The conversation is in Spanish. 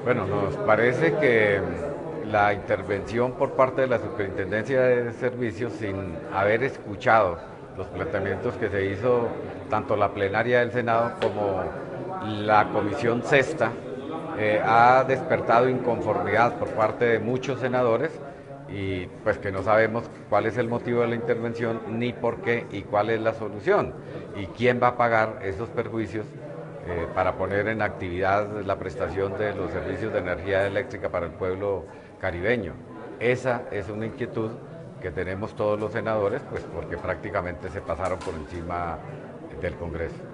Bueno, nos parece que la intervención por parte de la Superintendencia de Servicios, sin haber escuchado los planteamientos que se hizo tanto la plenaria del Senado como la Comisión Sexta, ha despertado inconformidad por parte de muchos senadores y pues que no sabemos cuál es el motivo de la intervención, ni por qué y cuál es la solución y quién va a pagar esos perjuicios para poner en actividad la prestación de los servicios de energía eléctrica para el pueblo caribeño. Esa es una inquietud que tenemos todos los senadores, pues porque prácticamente se pasaron por encima del Congreso.